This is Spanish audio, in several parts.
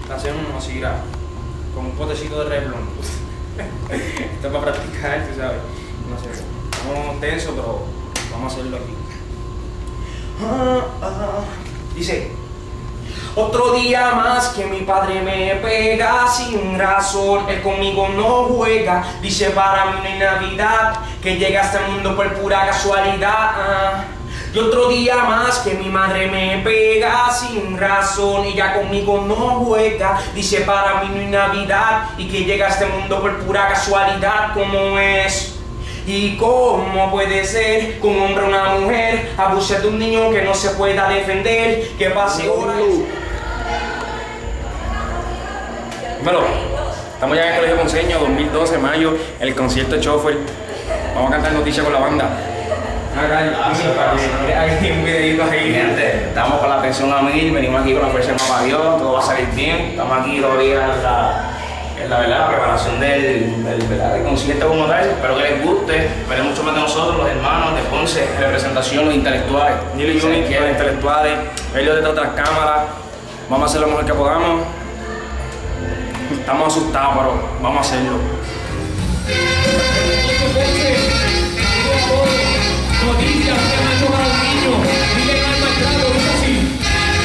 hacemos así, mira, con un potecito de Revlon. Esto es para practicar, tú sabes. No sé, estamos tensos, pero vamos a hacerlo aquí. Dice: otro día más que mi padre me pega sin razón, él conmigo no juega. Dice: para mí no hay Navidad, que llega a este mundo por pura casualidad. Y otro día más que mi madre me pega sin razón, ella conmigo no juega. Dice: para mí no hay Navidad, y que llega a este mundo por pura casualidad. ¿Cómo es? ¿Y cómo puede ser que un hombre o una mujer abuse de un niño que no se pueda defender? Que pase horas. Dímelo. Estamos ya en el Colegio Ponceño, 2012, mayo, el concierto de Chofer. Vamos a cantar noticias con la banda. Hay un videito ahí. Gente, estamos con la atención a 1000, venimos aquí con la fuerza de Papá Dios, todo va a salir bien. Estamos aquí todavía en la preparación del concierto como tal. Espero que les guste, veré mucho más de nosotros, los hermanos de Ponce, representación, los intelectuales. Nilo y Juni, los intelectuales, ellos detrás de las cámaras. Vamos a hacer lo mejor que podamos. Estamos asustados, pero vamos a hacerlo. Noticias que han hecho para los niños. Miren al maltrato, dice así.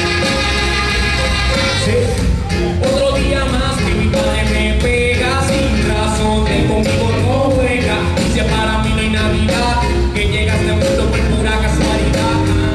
Sí. Otro día más que mi padre me pega sin razón, él conmigo no juega. Dice: para mí no hay Navidad, que llega a este mundo por pura casualidad.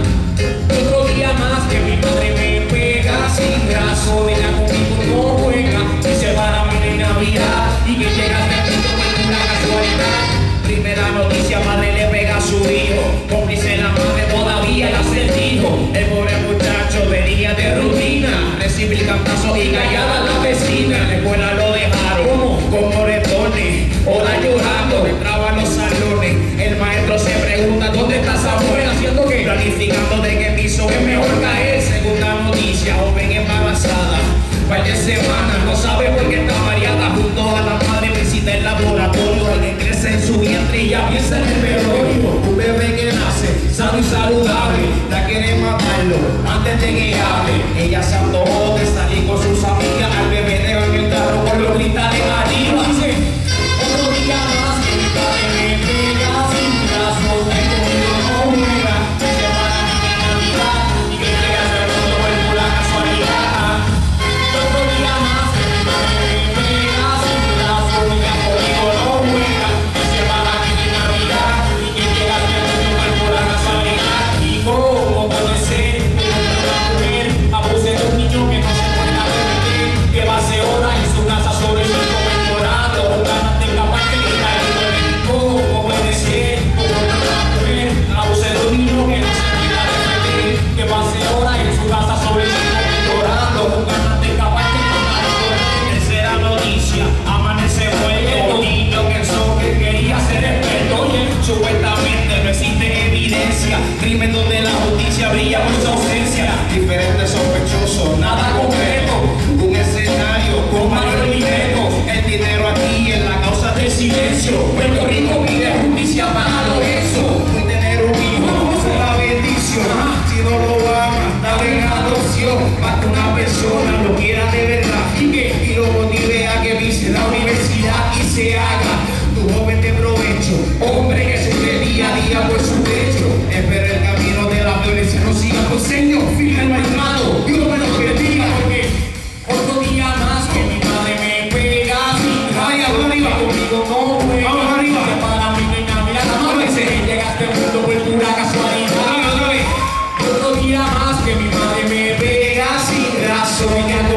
Otro día más que mi padre me pega sin razón, ella conmigo no juega. Dice: para mí no hay Navidad, y que llega a este mundo por pura casualidad. Primera noticia: madre le pega a su hijo, cómplice la madre todavía la sentido. El pobre muchacho venía de rutina, recibe el cantazo y callada la vecina. En la escuela lo dejaron con moretones, horas llorando, entraba a los salones. El maestro se pregunta: ¿dónde está Samuel? ¿Haciendo qué? Planificando de qué piso es mejor caer. Segunda noticia: joven embarazada, par de semanas, no sabe por qué está mareada. Junto a la madre visita el laboratorio, alguien crece en su vientre y ya piensa en el velorio. Un bebé que nace sano y saludable, la quiere matarlo antes de que hable. Ella se antojó de salir con sus amigas, al bebé deja en el carro por los cristales arriba. Dice: otro día más que mi padre me pega sin razón, él conmigo no juega. Dice: para mí no hay Navidad, y que llega a ser mundo por pura casualidad. Otro día más que mi padre me pega sin razón, ella conmigo no juega. Dice: para mí no hay Navidad, y que llega a ser mundo por pura casualidad. ¿Y cómo puede ser que una mujer abuse de un niño que no se pueda defender? Que pase horas en su casa sobre su llorando, ganas de escapar que le caiga. ¿Cómo puede ser que una mujer abuse de un niño que no se pueda defender? Que pase horas en su casa sobre su llorando, ganas de escapar que le caiga. Tercera noticia: amanece muerto, niño pensó que quería ser experto. Oye, supuestamente no existe evidencia, crimen donde la justicia brilla por su ausencia. Diferentes sospechosos, nada concreto, un escenario con mayor dinero. El dinero aquí en la causa del silencio. Puerto Rico pide justicia para Lorenzo. Muy tener un hijo es una bendición. Si no lo amas, dale en adopción, para que una persona lo quiera de verdad y lo motive a que vise la universidad y se haga tu joven de provecho. Hombre que sufre día a día por su pecho, espera el camino de la violencia, no siga Ponceño, firme el maltrato, Dios me lo bendiga, porque otro día más que mi padre me pega sin raya, arriba conmigo no juega. Vamos arriba, que para mí no hay Navidad, no me sé, llegaste al mundo por pura casualidad. Otro día más que mi padre me pega sin razón.